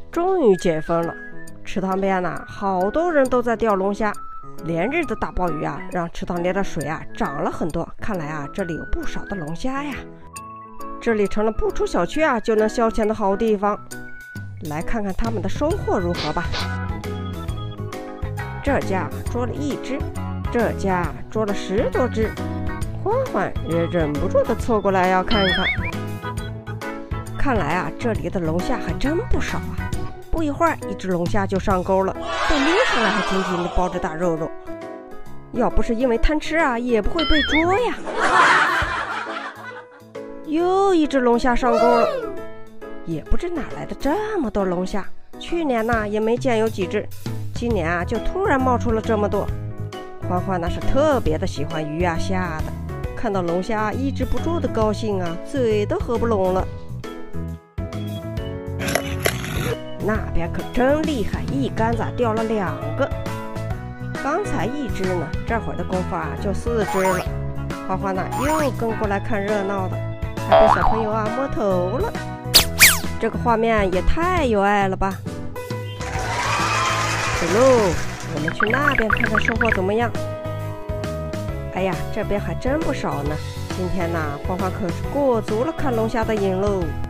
终于解封了，池塘边呢，好多人都在钓龙虾。连日的大暴雨啊，让池塘里的水啊涨了很多。看来啊，这里有不少的龙虾呀。这里成了不出小区啊就能消遣的好地方。来看看他们的收获如何吧。这家捉了1只，这家捉了10多只。欢欢也忍不住的凑过来要看一看。看来啊，这里的龙虾还真不少啊。不一会儿，一只龙虾就上钩了，被拎上来还紧紧地包着大肉肉。要不是因为贪吃啊，也不会被捉呀。又一只龙虾上钩了，也不知哪来的这么多龙虾。去年呢也没见有几只，今年啊就突然冒出了这么多。欢欢那是特别的喜欢鱼啊虾的，看到龙虾抑制不住的高兴啊，嘴都合不拢了。那边可真厉害，一竿子钓了2个。刚才1只呢，这会儿的功夫啊就4只了。欢欢呢又跟过来看热闹的，还被小朋友啊摸头了。这个画面也太有爱了吧！走喽，我们去那边看看收获怎么样。哎呀，这边还真不少呢。今天呢，欢欢可是过足了看龙虾的瘾喽。